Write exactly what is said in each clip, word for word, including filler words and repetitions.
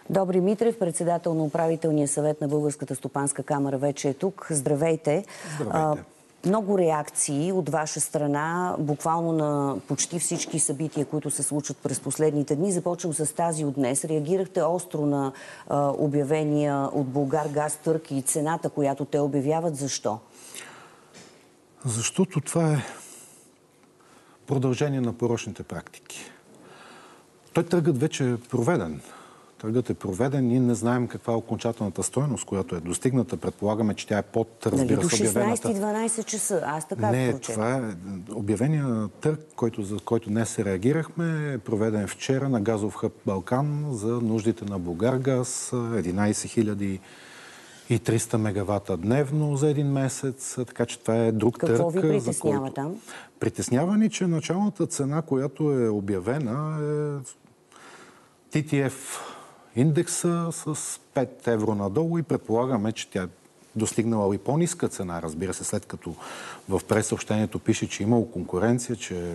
Добри Митрев, председател на управителния съвет на Българската стопанска камара, вече е тук. Здравейте. Здравейте. Много реакции от ваша страна, буквално на почти всички събития, които се случват през последните дни. Започвам с тази от днес. Реагирахте остро на а, обявения от Булгаргаз търг и цената, която те обявяват. Защо? Защото това е продължение на порочните практики. Той търгът вече е проведен. Търгът е проведен и не знаем каква е окончателната стойност, която е достигната. Предполагаме, че тя е под, разбира се, обявената. Нали, до шестнайсет и дванайсет часа. Аз така Не, прочетах. това е обявения търг, който, за който днес се реагирахме, е проведен вчера на газов хъб Балкан за нуждите на Булгаргаз. единайсет хиляди и триста мегавата дневно за един месец. Така че това е друг търг. Какво ви притеснява който... там? Притеснява ни, че началната цена, която е обявена, е Ти Ти Еф индекса с пет евро надолу и предполагаме, че тя е достигнала и по-ниска цена, разбира се, след като в пресъобщението пише, че имало конкуренция, че...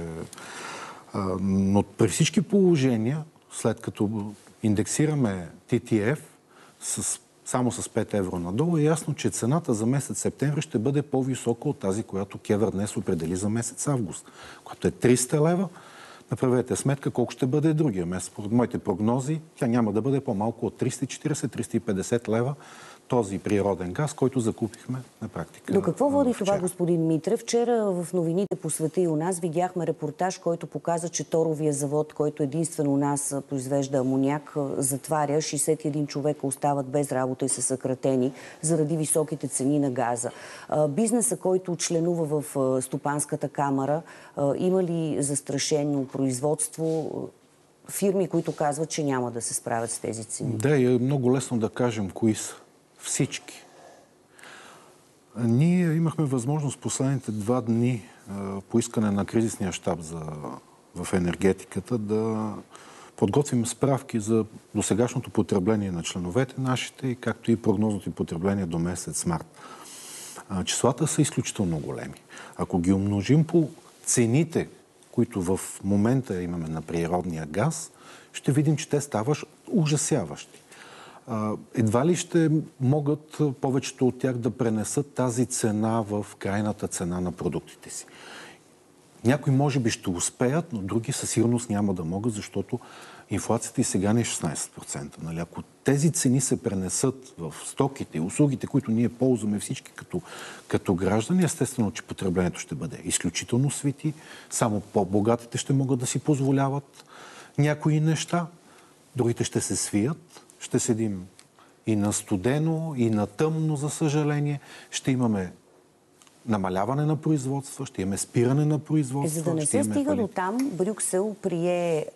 Но при всички положения, след като индексираме Ти Ти Еф с само с пет евро надолу, е ясно, че цената за месец септември ще бъде по-висока от тази, която КЕВР днес определи за месец август, която е триста лева. Направете сметка колко ще бъде другия месец. Според моите прогнози, тя няма да бъде по-малко от триста и четирийсет до триста и петдесет лева този природен газ, който закупихме на практика. До какво води вчера. това, господин Митрев? Вчера в новините по света и у нас видяхме репортаж, който показа, че торовия завод, който единствено у нас произвежда амоняк, затваря. шейсет и един човека остават без работа и са съкратени заради високите цени на газа. Бизнеса, който членува в Стопанската камара, има ли застрашено производство? Фирми, които казват, че няма да се справят с тези цени. Да, е много лесно да кажем кои са. Всички. Ние имахме възможност последните два дни по искане на кризисния щаб за, в енергетиката да подготвим справки за досегашното потребление на членовете нашите и както и прогнозното потребление до месец март. Числата са изключително големи. Ако ги умножим по цените, които в момента имаме на природния газ, ще видим, че те стават ужасяващи. Едва ли ще могат повечето от тях да пренесат тази цена в крайната цена на продуктите си. Някои може би ще успеят, но други със сигурност няма да могат, защото инфлацията и сега не е шестнайсет процента. Нали? Ако тези цени се пренесат в стоките и услугите, които ние ползваме всички като, като граждани, естествено, че потреблението ще бъде изключително свити, само по-богатите ще могат да си позволяват някои неща, другите ще се свият. Ще седим и на студено, и на тъмно, за съжаление. Ще имаме намаляване на производства, ще имаме спиране на производства. За да не се стига до там, Брюксел прие е,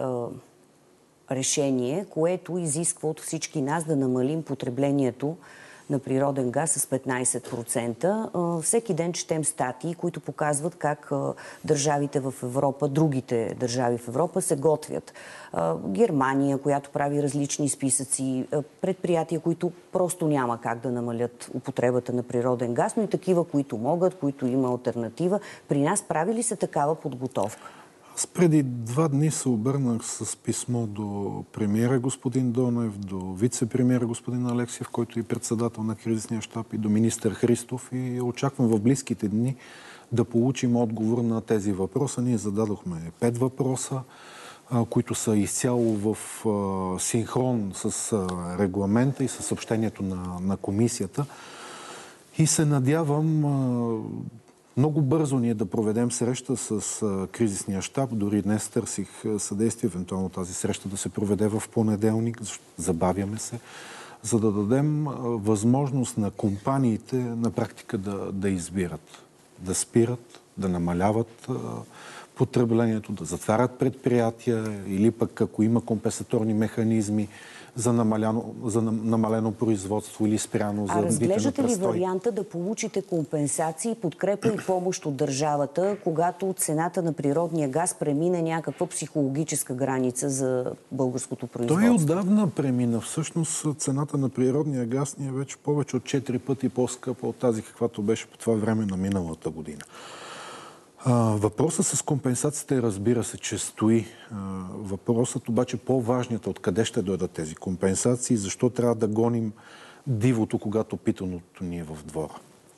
решение, което изисква от всички нас да намалим потреблението на природен газ с петнайсет процента. Всеки ден четем статии, които показват как държавите в Европа, другите държави в Европа се готвят. Германия, която прави различни списъци, предприятия, които просто няма как да намалят употребата на природен газ, но и такива, които могат, които има алтернатива. При нас прави ли се такава подготовка? Аз преди два дни се обърнах с писмо до премиера господин Донев, до вице-премиера господин Алексиев, който е председател на кризисния щаб, и до министър Христов, и очаквам в близките дни да получим отговор на тези въпроса. Ние зададохме пет въпроса, които са изцяло в синхрон с регламента и с съобщението на, на комисията. И се надявам много бързо ние да проведем среща с а, кризисния щаб. Дори днес търсих съдействие, евентуално тази среща да се проведе в понеделник, забавяме се, за да дадем а, възможност на компаниите на практика да, да избират, да спират, да намаляват а, потреблението, да затварят предприятия или пък ако има компенсаторни механизми за намалено, за намалено производство или спряно за битен престой. А разглеждате ли варианта да получите компенсации, подкрепа и помощ от държавата, когато цената на природния газ премине някаква психологическа граница за българското производство? Той отдавна премина. Всъщност цената на природния газ ни е вече повече от четири пъти по-скъпа от тази, каквато беше по това време на миналата година. А, въпросът с компенсацията, разбира се, че стои. А, въпросът обаче по-важният е откъде ще дойдат тези компенсации, защо трябва да гоним дивото, когато питаното ни е в двора.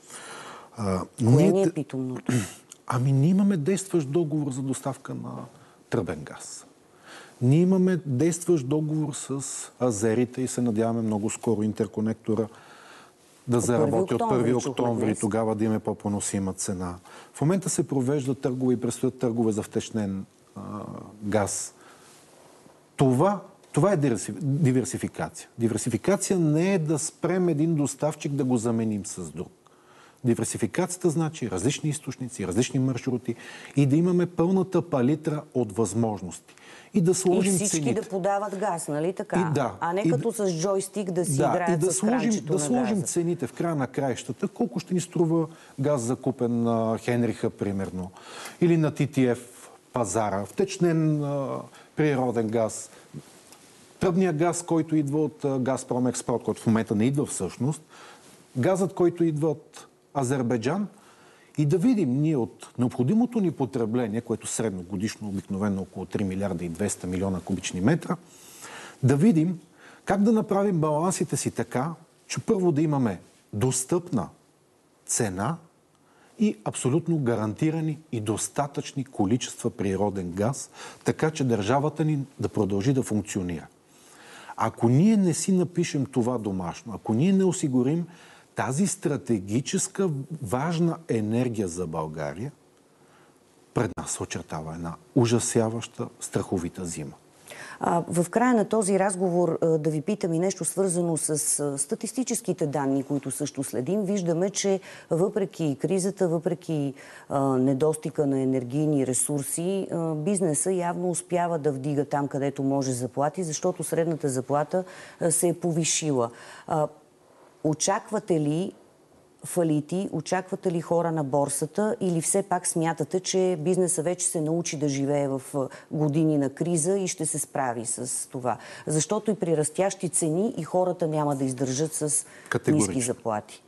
А, Кое ние... ни е питомното? Ами ние имаме действащ договор за доставка на тръбен газ. Ние имаме действащ договор с азерите и се надяваме много скоро интерконектора да заработи от първи октомври, тогава да имаме по-поносима цена. В момента се провеждат търгове и предстоят търгове за втечнен а, газ. Това, това е диверсификация. Диверсификация не е да спрем един доставчик да го заменим с друг. Диверсификацията значи различни източници, различни маршрути и да имаме пълната палитра от възможности. И да сложим и всички цените. Да подават газ, нали така? И да, а не и, като с джойстик да си да, играят да с сложим, кранчето да на сложим газа. цените в края на краищата. Колко ще ни струва газ закупен на Хенриха, примерно, или на Ти Ти Еф пазара, втечнен а, природен газ, тръбният газ, който идва от а, Газпром Експорт, който в момента не идва всъщност, газът, който идва от Азербайджан, и да видим ние от необходимото ни потребление, което средно годишно обикновено около три милиарда и двеста милиона кубични метра, да видим как да направим балансите си така, че първо да имаме достъпна цена и абсолютно гарантирани и достатъчни количества природен газ, така че държавата ни да продължи да функционира. Ако ние не си напишем това домашно, ако ние не осигурим тази стратегическа важна енергия за България, пред нас се очертава една ужасяваща, страховита зима. А, в края на този разговор да ви питам и нещо свързано с статистическите данни, които също следим. Виждаме, че въпреки кризата, въпреки а, недостига на енергийни ресурси, а, бизнеса явно успява да вдига там, където може заплати, защото средната заплата а, се е повишила. А, Очаквате ли фалити, очаквате ли хора на борсата или все пак смятате, че бизнесът вече се научи да живее в години на криза и ще се справи с това? Защото и при растящи цени и хората няма да издържат с ниски заплати.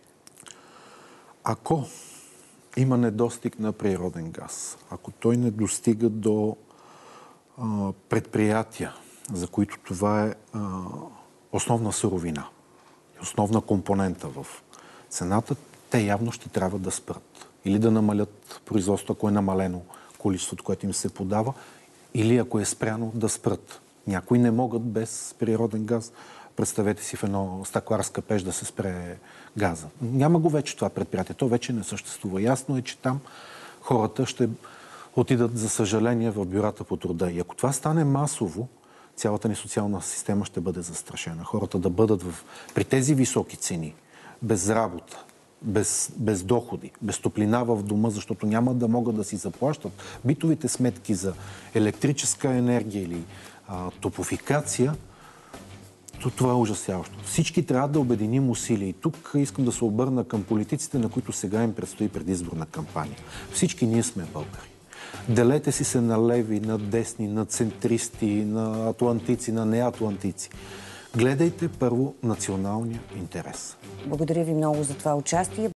Ако има недостиг на природен газ, ако той не достига до а, предприятия, за които това е а, основна суровина, основна компонента в цената, те явно ще трябва да спрат. Или да намалят производството, ако е намалено количеството, което им се подава, или ако е спряно, да спрат. Някои не могат без природен газ. Представете си в едно стъкларска пеш да се спре газа. Няма го вече това предприятие. То вече не съществува. Ясно е, че там хората ще отидат, за съжаление, в бюрата по труда. И ако това стане масово, цялата ни социална система ще бъде застрашена. Хората да бъдат в, при тези високи цени, без работа, без, без доходи, без топлина в дома, защото няма да могат да си заплащат битовите сметки за електрическа енергия или а, топлофикация, то това е ужасяващо. Всички трябва да обединим усилия. И тук искам да се обърна към политиците, на които сега им предстои предизборна кампания. Всички ние сме българи. Делете си се на леви, на десни, на центристи, на атлантици, на неатлантици. Гледайте първо националния интерес. Благодаря ви много за това участие.